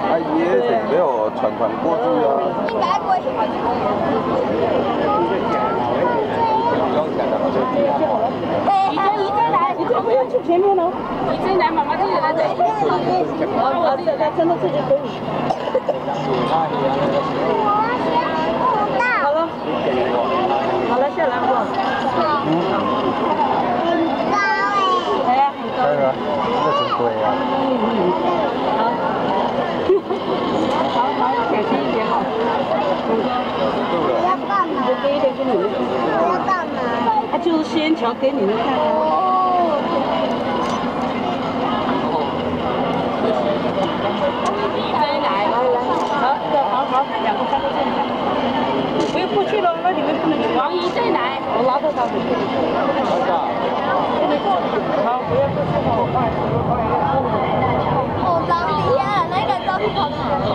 啊，伊迄是要传过去啊。应该过去。 你不要去前面喽。你再来，妈妈这里来走。我这个真的自己可以。好了，好了，下来好不好？很高哎。很高。这真贵啊。好，好，小心一点哈。要干嘛？我给一点给你们看。要干嘛？他就是先瞧给你们看啊。好，两个三个这样。不用过去了，那你们不能去。王姨再来，我拉着他们。好，不要过去了，我快。好脏的呀，那个脏好的。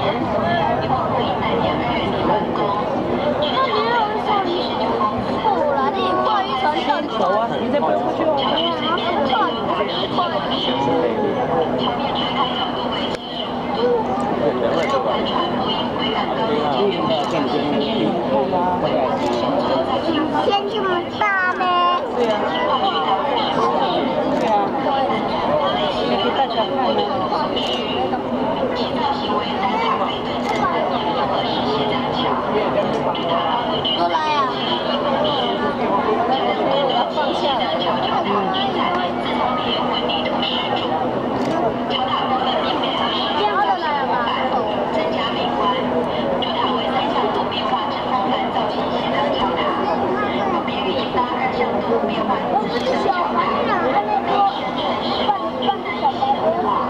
那你有手臭了，你过一层就走啊，你再不要过去了。天这么大呗？对呀。对呀。也给大家看呢。过来呀！要放下来。我不是小孩呀，还没多半个小时了。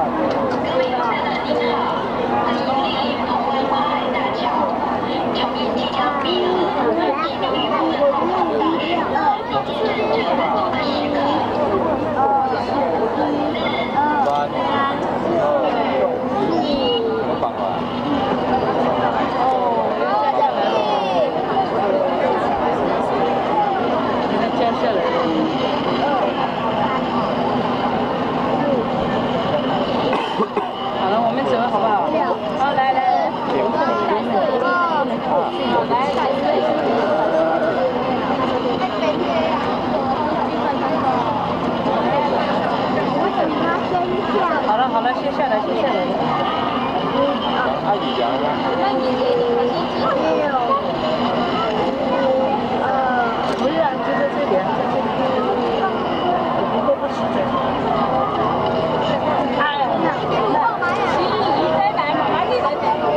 好了，我们走好不好？好，来来来，好了好了，先下来，先下来。阿姨讲了。不是啊，就在这里，在这里。不会不起的。哎，你再来，妈妈给你来。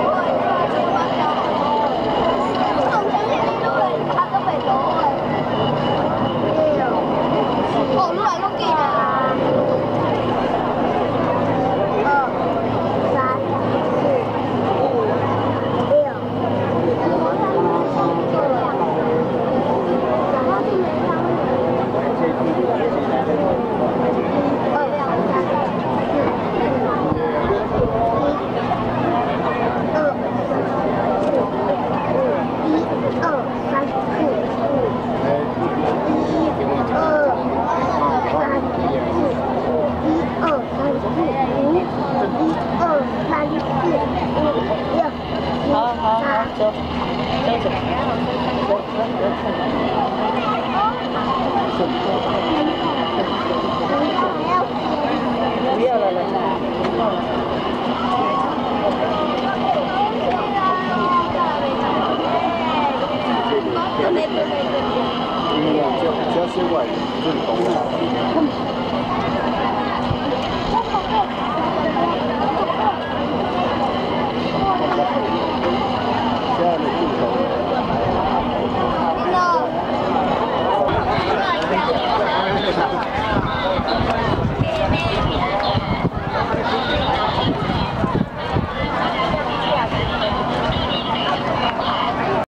哦，录来录给的。走。